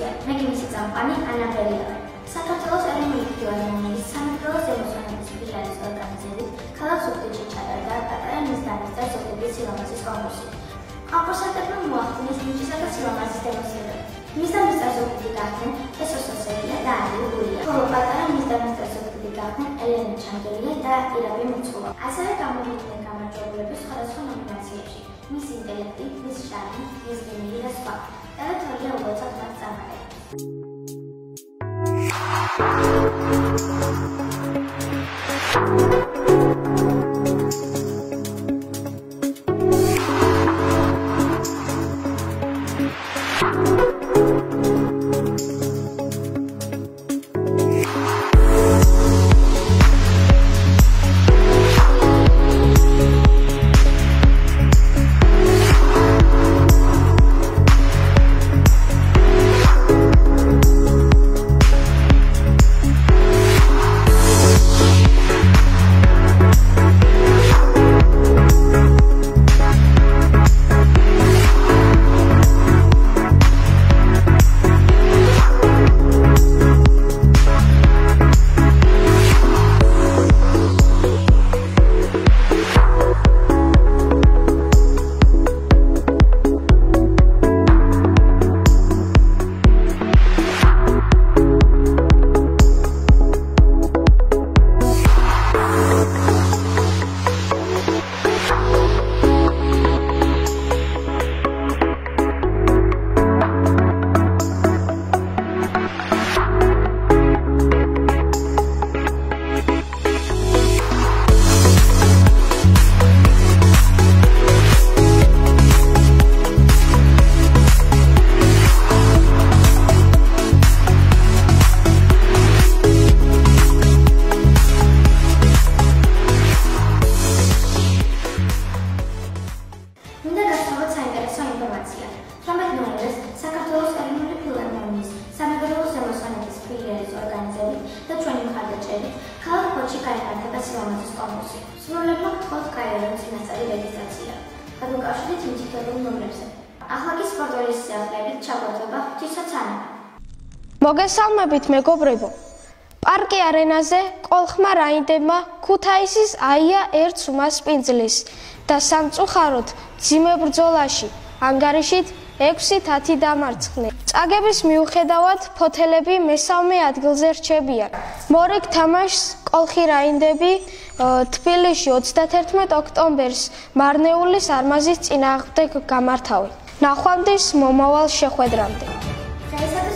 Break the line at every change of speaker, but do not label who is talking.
ინფორმაცია. მე მისი წამყვანი ანა ბერიავა. საქართველოს ეროვნული ფილარმონიის სამეგრელოს ემოციონების ფიალის ორგანიზებით ქალაქ ზუგდიდში ჩატარდა პატარა მისდანის და ზუგდიდის სილამაზის კონკურსი. კონკურსანტებმა მოახდინეს ნიჭისა და სილამაზის დემონსტრირება. მისდანის და ზუგდიდი გახდნენ ესოს სერია და ალი გურია. ხოლო პატარა მისდანის და ზუგდიდი გახდნენ ელენა ჩანგელია და ირაბი მოცულა. ასევე გამოვიდნენ გამარჯვებულები სხვადასხვა ნომინაციებში. მის ინტელექტი, მის შრომი, მის გემი და სხვა. დაეთვალა უბრალოდ მათ წამყარებს.
მოგესალმებით მეგობრებო. პარკი არენაზე კოლხმა რაინდებმა ქუთაისის აია ერთ უმას პინძლის და სამწუხაროდ ძიმე ბრძოლაში ანგარიშით 6-10 დამარცხდნენ. წაგების მიუხედავად ფოთელები მესამე ადგილზე რჩებიან. მორიგ თამაშს კოლხი რაინდები თბილისში 31 ოქტომბერს მარნეულის არმაზის წინააღმდეგ გამართავენ. ნახვამდის მომავალ შეხვედრამდე.